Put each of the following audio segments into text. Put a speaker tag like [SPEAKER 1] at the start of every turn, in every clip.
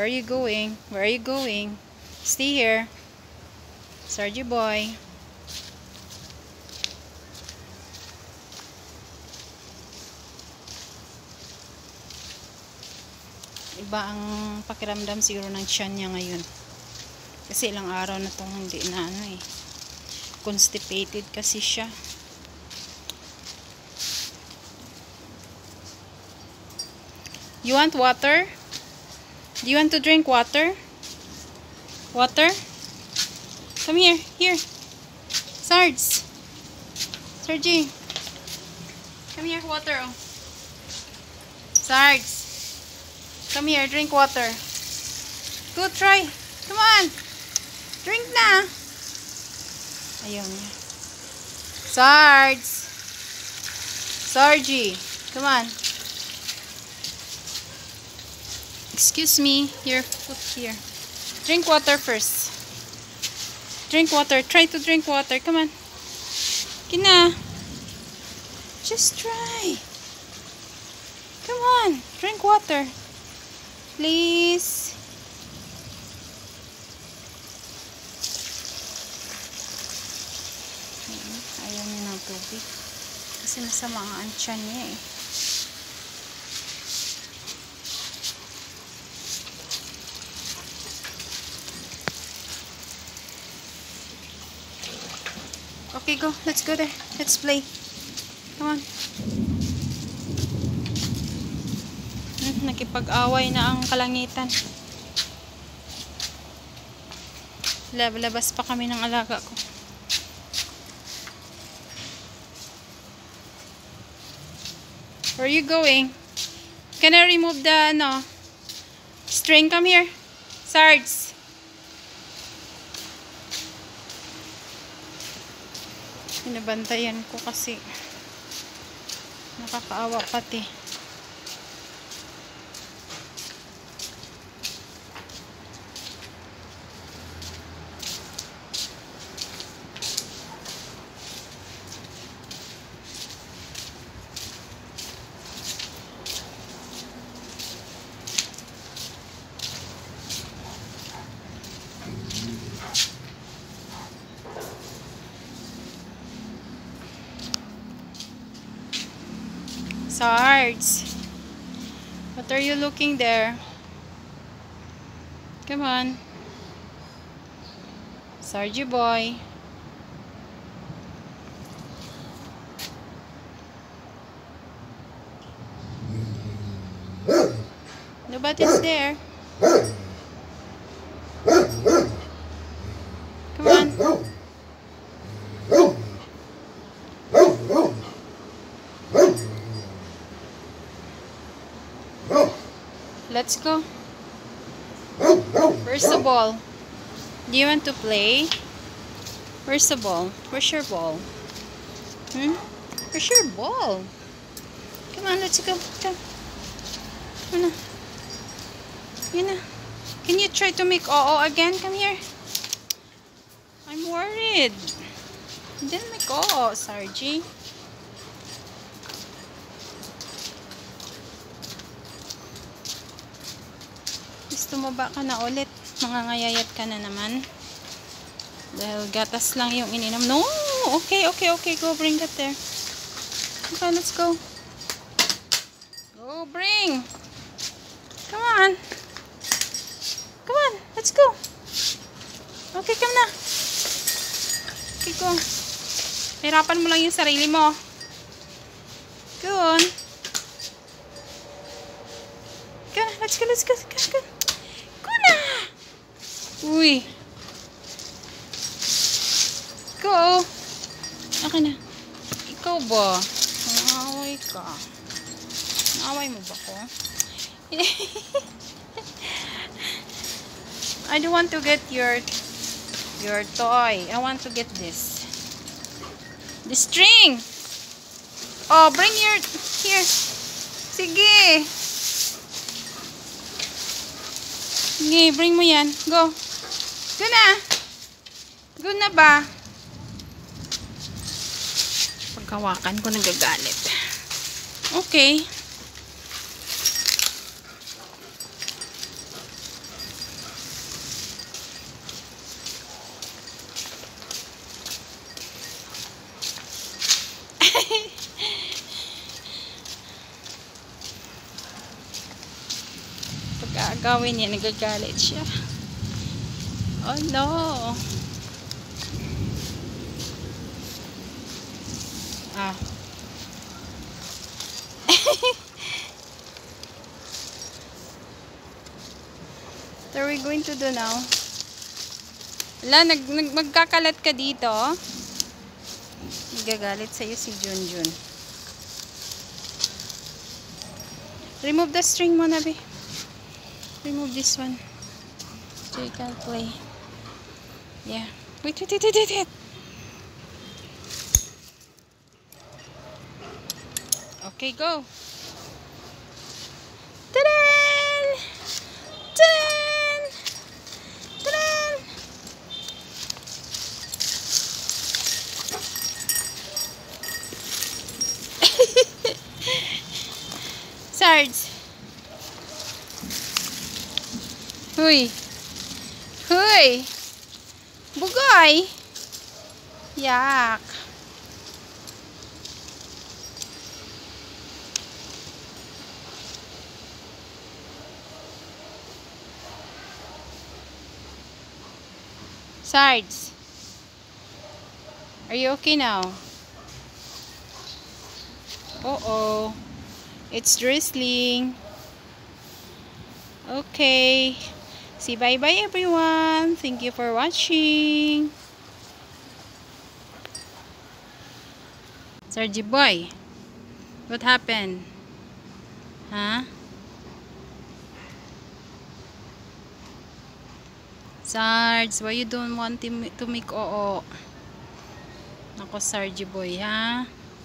[SPEAKER 1] are you going? Where are you going? Stay here. Sargy boy. Iba ang pakiramdam siguro ng tiyan niya ngayon. Kasi ilang araw na itong hindi na constipated kasi siya. You want water? Do you want to drink water? Water? Come here. Here. Sarge. Sargy. Come here. Water. Oh. Sarge. Come here. Drink water. Go try. Come on. Drink na. Ayaw niya. Sarge. Sargy. Come on. Excuse me. Here. Put here. Drink water first. Drink water. Try to drink water. Come on. Kina. Just try. Come on. Drink water. Please. Ayaw niya ng tubig. Kasi masama ang tiyan niya eh. Okay, go. Let's go there. Let's play. Come on. Nakipag-away na ang kalangitan. Labas pa kami ng alaga ko. Where are you going? Can I remove the string? Come here. Sarge. Pinabantayan ko kasi nakakaawa pati. Sarge, what are you looking there? Come on. Sargy boy. Nobody's there. Come on. Let's go. Where's the ball? Do you want to play? Where's the ball? Where's your ball? Where's your ball? Come on, let's go. Come. Come on. Can you try to make oo again? Come here. I'm worried. Didn't make oo, Sargy. Tumaba ka na ulit. Mangangayayat ka na naman. Dahil gatas lang yung ininom. No! Okay. Go bring that there. Okay, let's go. Go bring. Come on. Come on. Let's go. Okay, come na. Okay, go. Hirapan mo lang yung sarili mo. Go on. Go na. Let's go. Uy. Go. Okay na. Ikaw ba? Naaway ka. Naaway mo ba ko? I don't want to get your toy. I want to get this. The string. Oh, bring your here. Sige. Sige, bring mo yan. Go. Go na. Go na ba? Pagkawakan ko nagagalit. Okay. gagawin niya? Nagagalit siya. Oh no. Ah. What are we going to do now? Wala, magkakalat ka dito. Nagagalit sa'yo si Junjun. Remove the string mo na, be. Remove this one. So you can play. Yeah. Wait. Okay, go. Ta-da! Ta-da! Ta-da! Sarge. Huy. Huy. Bugoy. Yak. Sarge. Are you okay now? Uh-oh. It's drizzling. Okay. Say bye-bye everyone. Thank you for watching. Sarge boy. What happened? Huh? Sarge, why you don't want to make oo? Nako Sarge boy, ha?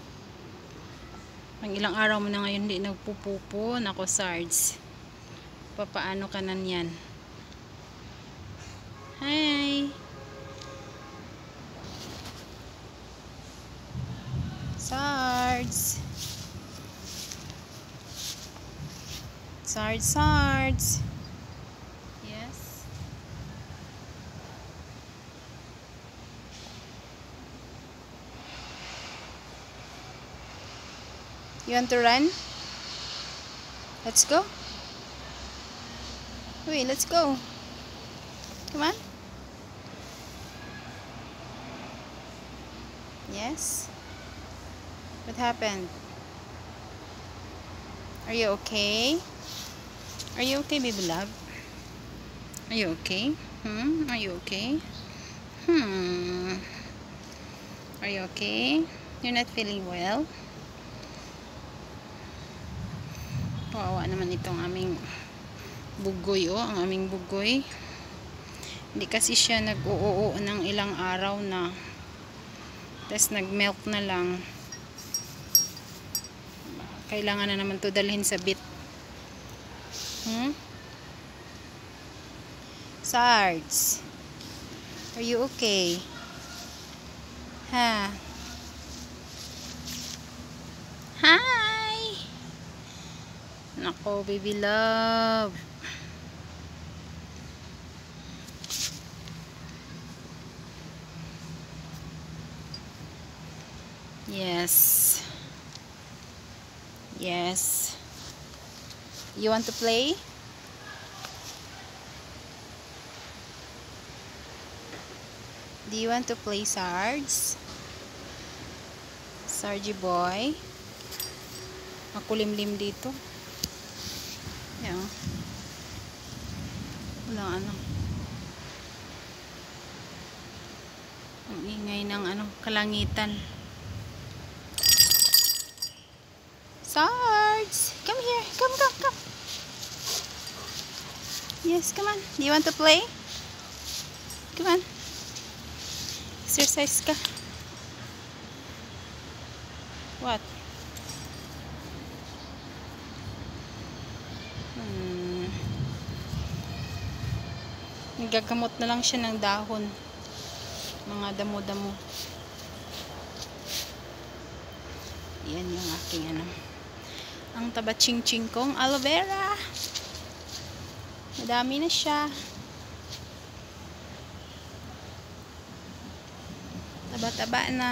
[SPEAKER 1] Ang ilang araw mo na ngayon hindi nagpupupo. Nako Sarge. Papaano ka na niyan? Hi. Sarge. Sarge. Yes. You want to run? Let's go. Wait, let's go. Come on. Yes. What happened? Are you okay? Are you okay, baby love? Are you okay? Are you okay? Are you okay? You're not feeling well? Kawawa naman itong aming bugoy, oh, ang aming bugoy. Hindi kasi siya nag-oo ng ilang araw na. Tapos nag-milk na lang. Kailangan na naman to dalhin sa vet. Sarge, are you okay? Ha? Hi! Nako, baby love. Yes. Yes. You want to play? Do you want to play Sarge? Sarge boy. Makulimlim dito. Yan. Wala ano. Ang ingay ng ano, kalangitan. Sarge! Come here. Come. Yes, come on. Do you want to play? Come on. Exercise ka. What? Gagamot na lang siya ng dahon. Mga damo-damo. Yan yung aking ano. Ang taba-ching-ching kong aloe vera. Madami na siya. Taba-taba na.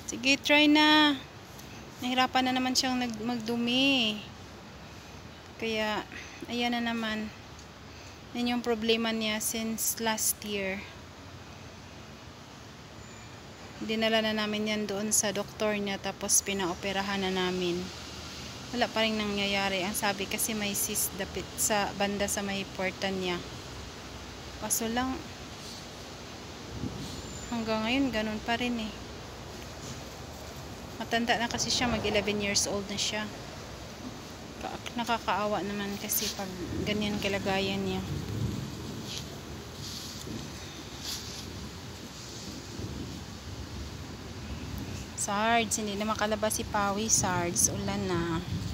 [SPEAKER 1] Sige, try na. Nahirapan na naman siyang magdumi. Kaya, ayan na naman. Yan yung problema niya since last year. Dinala na namin yan doon sa doktor niya, tapos pinaoperahan na namin. Wala pa rin nangyayari. Ang sabi kasi may cyst dapit sa banda sa may puwerta niya. Kaso lang, hanggang ngayon ganun pa rin eh. Matanda na kasi siya, mag 11 years old na siya. Nakakaawa naman kasi pag ganyan kalagayan niya. Sards, hindi na makalabas si Pawi. Sards, ulan na.